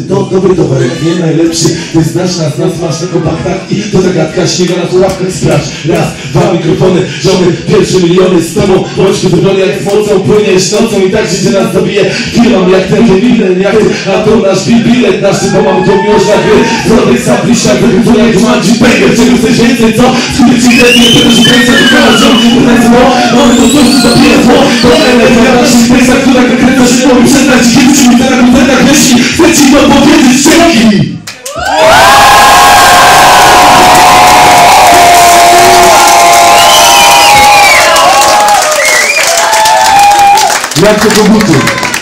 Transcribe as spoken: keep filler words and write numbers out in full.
do, dobry towarek, nie najlepszy. Ty znasz nas, nas masz na kompaktach i to zagadka śniega na pułapkach. Sprawdź, raz, dwa mikrofony, żony, pierwsze miliony z tobą. Bądź wybrony jak z mocą, płyniesz nocą i tak życie nas zabije. Filmam jak ten Kevin, jak ty, a to nasz bilet, nasz bo mam to miłość na gry. Zrobię sam bliższa, wychodzę jak Jumanji Banger. Czego chcesz więcej, co? Skupię ci lepiej, tego że kręcę, wykonać rządzi, to jest zło. Mamy to coś, co zabija zło. To energia w naszych miejscach, która kręca się, mówi przestać. Kiedy przy mnie na koncertach myśli, chcę ci to powiedzieć, dzięki! Jak to koguty?